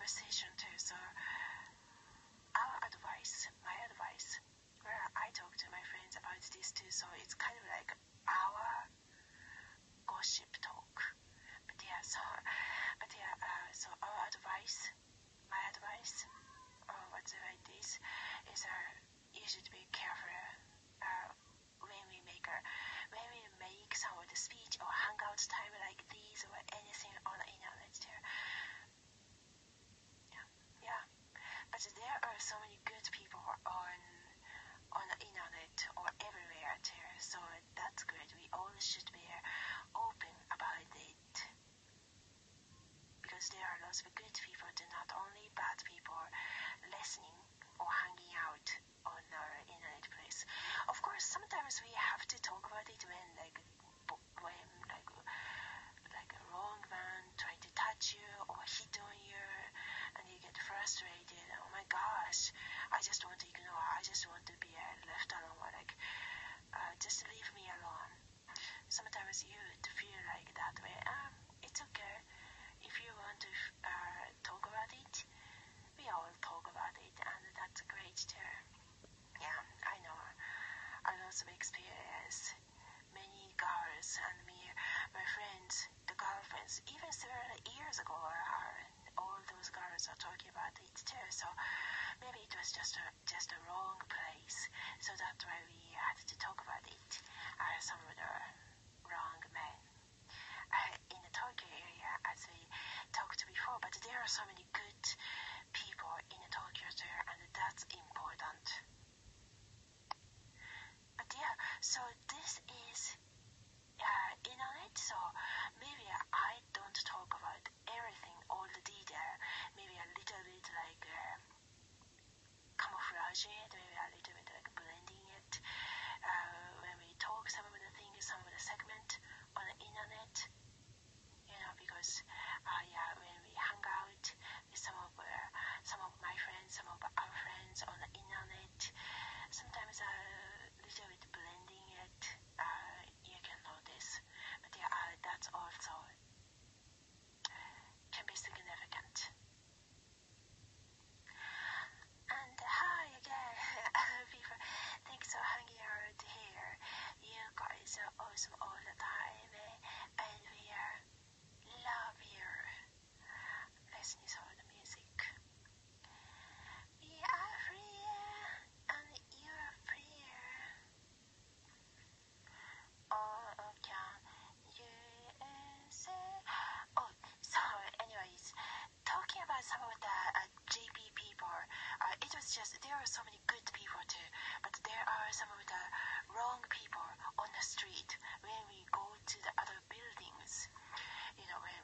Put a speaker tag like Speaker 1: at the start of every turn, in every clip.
Speaker 1: conversation too. So my advice, where I talk to my friends about this too. So it's kind of like our gossip talk. So our advice, my advice, what's like this, is you should be careful when we make some of the speech or hangout time like these or anything on the internet there. Yeah. But there are so many good people on the internet or everywhere too. So that's good. We all should be open about it. Because there are lots of good people, not only bad people listening or hanging out on our internet place. Of course, sometimes we have to talk about it when like a wrong man trying to touch you or hit on you, and you get frustrated. Oh my gosh, I just want to ignore. I just want to be left alone. Or just leave me alone. Sometimes you feel like that way. It's okay. If you want to talk about it, we all talk about it, and that's great too. Yeah, I know. I also experience many girls and my friends, the girlfriends, even several years ago, all those girls are talking about it too. So maybe it was just a wrong place. So that's why we had to talk about it. Some of the wrong men. In the Tokyo area, as we talked before, but there are so many good people in Tokyo too, and that's important. But yeah, so this is internet, so maybe I don't talk about everything, all the detail, maybe a little bit like camouflage it, maybe a little bit like blending it, when we talk some of the things, some of the segment on the internet, because when we hang out with some of my friends, some of our friends on the internet, sometimes a little bit blending it, you can notice. But that's also can be significant. And hi again, people. Thanks for hanging out here. You guys are awesome all the time, and we love you. Listening to the music. We are free, and you are free. Oh, can you say? Oh, so anyways, talking about some of the JP people, it was just, there are so many good people too, but there are some of the wrong people on the street when we go to the other buildings. When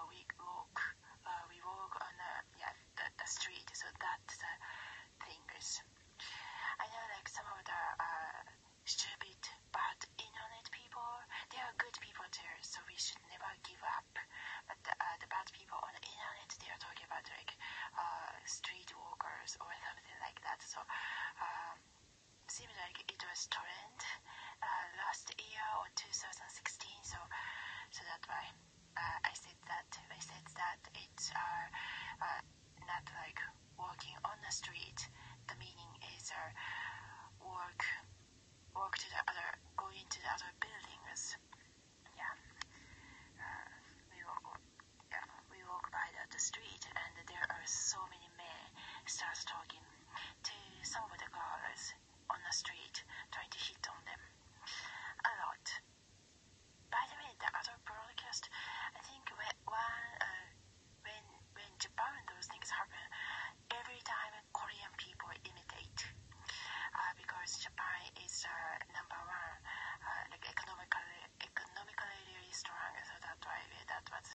Speaker 1: we walk on the street, so that's the thing is, I know like some of the stupid, bad internet people, they are good people too, so we should never give up. But the bad people on the internet, they are talking about like street walkers or something like that. So seems like it was trend last year or 2016. So that's why I said that it's not like walking on the street. The meaning is going to the other